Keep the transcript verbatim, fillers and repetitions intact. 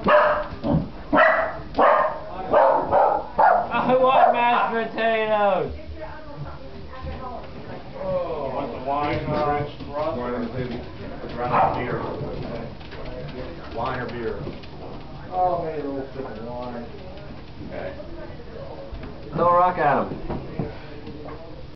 I want mashed potatoes. Oh, you want the wine, uh, Ross? Around beer. Wine or beer? Oh, maybe a little sip of wine. Okay. Throw a rock at him.